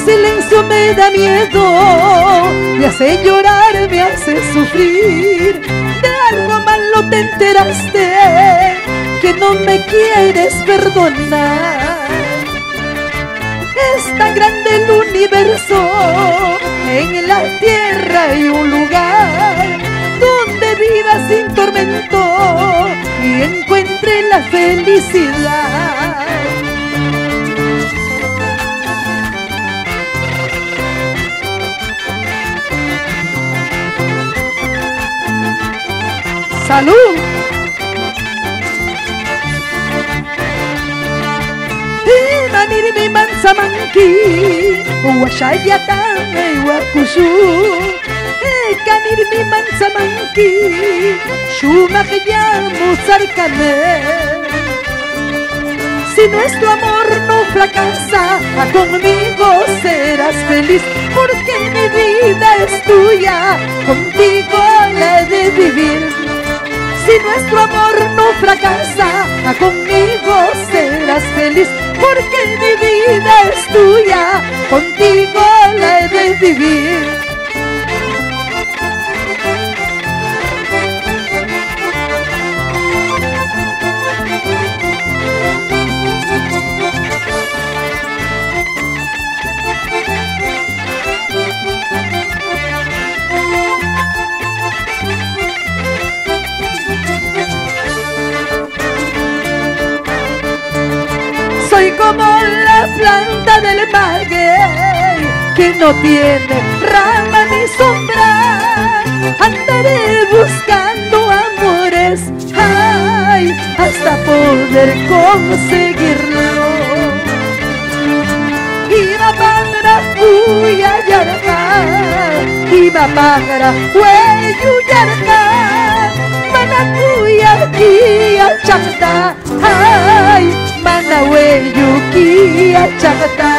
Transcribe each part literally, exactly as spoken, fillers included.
silencio me da miedo, me hace llorar, me hace sufrir. De algo malo te enteraste, que no me quieres perdonar. Es tan grande el universo, en la tierra hay un lugar donde viva sin tormento y encuentre la felicidad. ¡Salud! Manir mi mansa manki, Huashayatan y Huakushu. Canir mi mansa manki, Shumayamu Sarkane. Si nuestro amor no fracasa, conmigo serás feliz, porque mi vida es tuya, contigo la he de vivir. Si nuestro amor no fracasa, conmigo serás feliz, porque mi vida es tuya, contigo la he de vivir. Soy como la planta del maguey, que no tiene rama ni sombra. Andaré buscando amores, ay, hasta poder conseguirlo. Iba para Cuyayarca, iba para Hueyuyarca, Manacuya Kia Chacta, ay, Manahueyuki Chacta.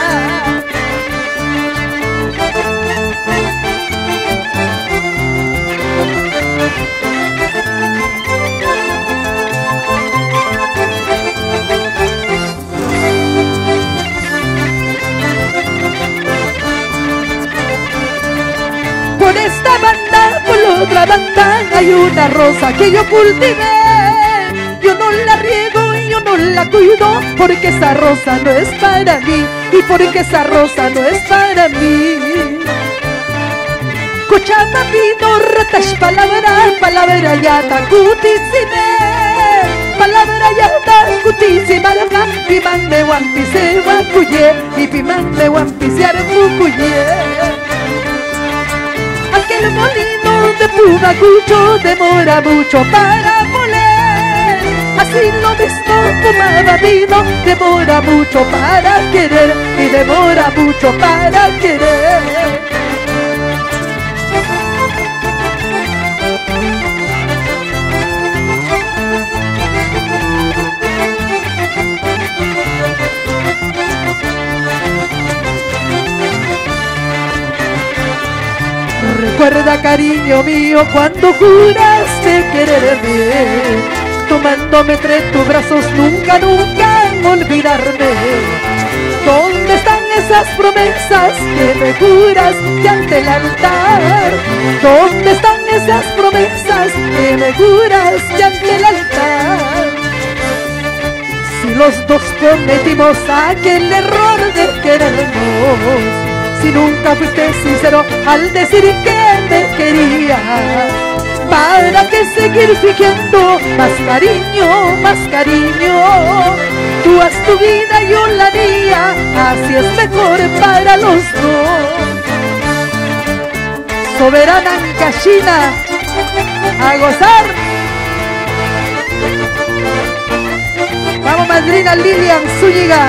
Por esta banda, por la otra banda, hay una rosa que yo cultivé. Yo no la riego y yo no la cuido, porque esa rosa no es para mí, y porque esa rosa no es para mí. Cochama vino ratash palabra, palabra yata kutitsime, palabra yata kutitsime, piman me wampise wakuye, y piman me wampise armukuye. Aquel molino de Pumacucho demora mucho para moler, así lo mismo fumaba vino, demora mucho para querer, y demora mucho para querer. Recuerda, cariño mío, cuando juraste quererme, tomándome entre tus brazos, nunca, nunca olvidarme. ¿Dónde están esas promesas que me juraste ante el altar? ¿Dónde están esas promesas que me juraste ante el altar? Si los dos cometimos aquel error de querernos, si nunca fuiste sincero al decir que me querías, ¿para qué seguir fingiendo más cariño, más cariño? Tú haz tu vida, yo la mía, así es mejor para los dos. Soberana Ancashina, a gozar. Vamos, madrina Lilian Zúñiga.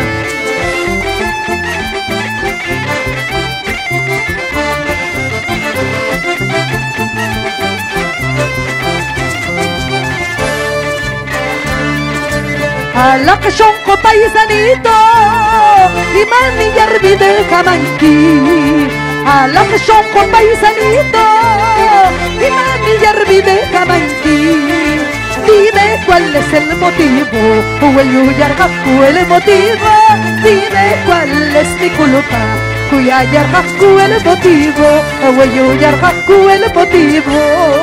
A la que shonko paisanito, y mani yarbi de Jamanquí. A la que shonko paisanito, y mani yarbi de Jamanquí. Dime cuál es el motivo, o el yuyarjacu el motivo. Dime cuál es mi culpa, Cuyayar Haku el motivo, Huayuyar Haku el motivo.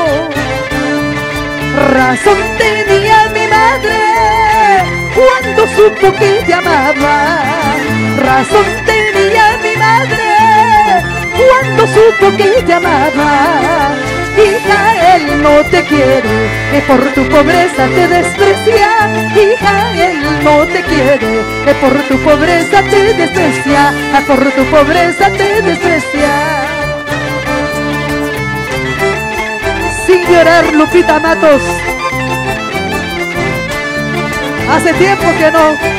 Razón tenía mi madre cuando supo que te amaba. Razón tenía mi madre cuando supo que te amaba. Hija, él no te quiere, que por tu pobreza te desprecia. Hija, él no te quiere, que por tu pobreza te desprecia. Por tu pobreza te desprecia. Sin llorar, Lupita Matos. Hace tiempo que no.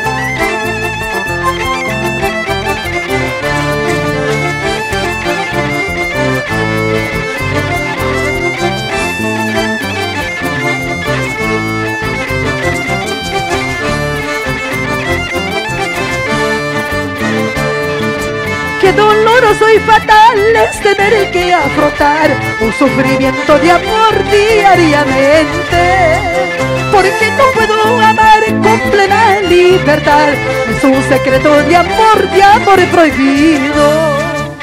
Qué doloroso y fatal es tener que afrontar un sufrimiento de amor diariamente. Porque no puedo amar con plena libertad, es un secreto de amor, de amor prohibido.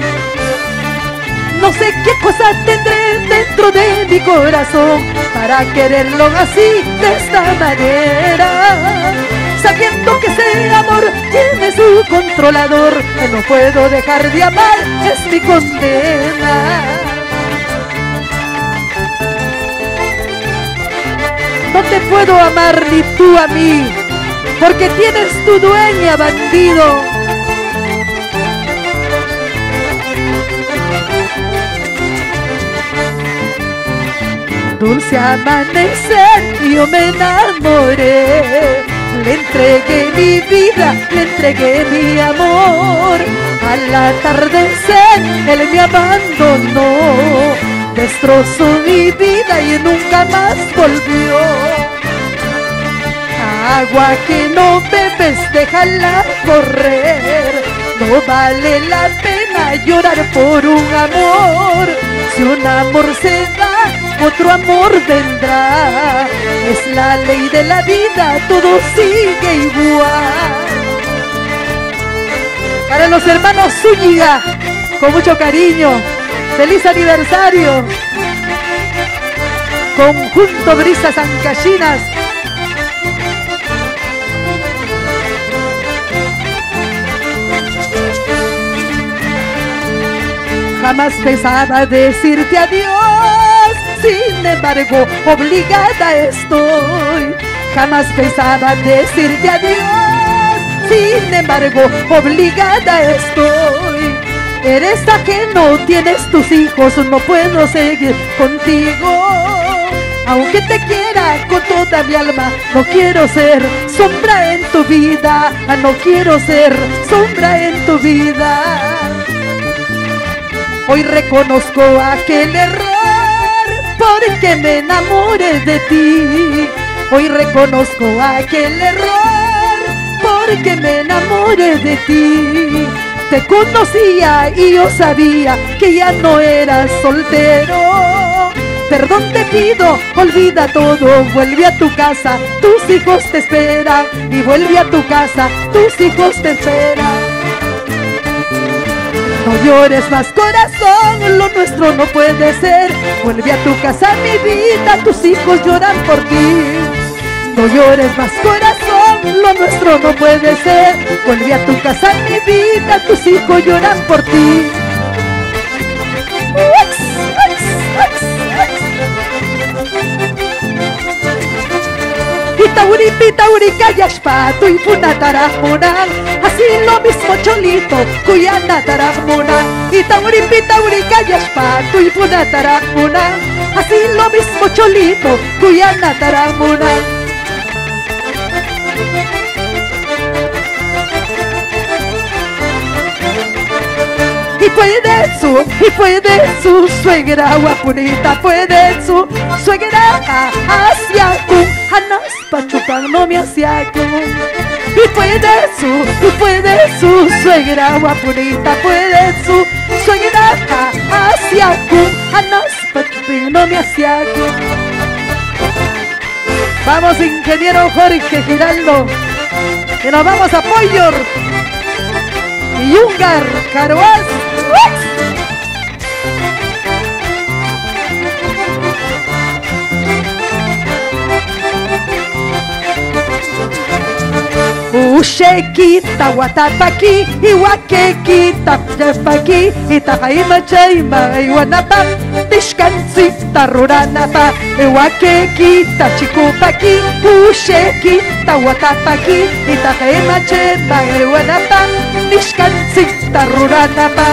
No sé qué cosa tendré dentro de mi corazón para quererlo así, de esta manera. Sabiendo que ese amor tiene su controlador, no puedo dejar de amar, es mi condena. No te puedo amar ni tú a mí, porque tienes tu dueña, bandido. Dulce amanecer, yo me enamoré. Le entregué mi vida, le entregué mi amor. Al atardecer, él me abandonó. Destrozó mi vida y nunca más volvió. Agua que no bebes, déjala correr. No vale la pena llorar por un amor. Si un amor se da, otro amor vendrá. Es la ley de la vida, todo sigue igual. Para los hermanos Zúñiga, con mucho cariño, feliz aniversario. Conjunto Brisas Ancallinas. Jamás pensaba decirte adiós, sin embargo obligada estoy. Jamás pensaba decirte adiós, sin embargo obligada estoy. Eres ajeno, tienes tus hijos, no puedo seguir contigo. Aunque te quiera con toda mi alma, no quiero ser sombra en tu vida. No quiero ser sombra en tu vida. Hoy reconozco aquel error porque me enamoré de ti. Hoy reconozco aquel error porque me enamoré de ti. Te conocía y yo sabía que ya no eras soltero. Perdón te pido, olvida todo, vuelve a tu casa, tus hijos te esperan. Y vuelve a tu casa, tus hijos te esperan. No llores más, corazón, lo nuestro no puede ser. Vuelve a tu casa, mi vida, tus hijos lloran por ti. No llores más, corazón, lo nuestro no puede ser. Vuelve a tu casa, mi vida, tus hijos lloran por ti. Itauri, pitauri, callashpa, tu y funataramunan. Así lo mismo cholito, cuyana taramuna. Itauri, pitauri, callashpa, tu y funataramunan. Así lo mismo cholito, cuyana taramuna. Y puede su, y puede su suegra guapurita, puede su suegra hacia tu anas pachupan no me hacia tu. Y puede su, y puede su suegra guapurita, puede su suegra hacia tu anas pachupan no me hacia tu. Vamos, ingeniero Jorge Giraldo, que nos vamos a Poyor. Yungar, Caruaz. Ushekita, Watapaki, Iwakekita, Japaki, Itahaima Chaima, Iwanapa, Tishkansita, Ruranapa, Iwakekita, Chikupaki, Ushekita, Watapaki, Itahaima Chaima, Iwanapa, Tishkansita, Ruranapa.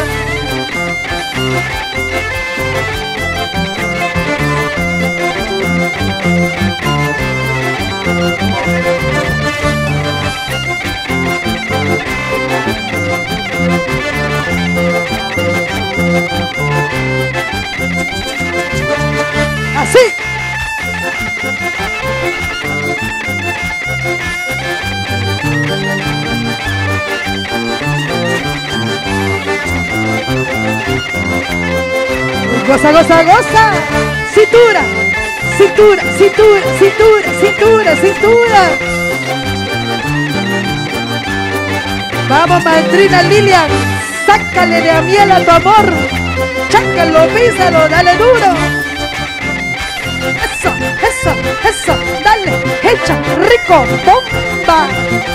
Así. Goza, goza, goza. Cintura, cintura, cintura, cintura, cintura, cintura. Vamos, madrina Lilian, sácale de a miel a tu amor. Chácalo, písalo, dale duro. Eso, eso, eso, dale, echa, rico, bomba.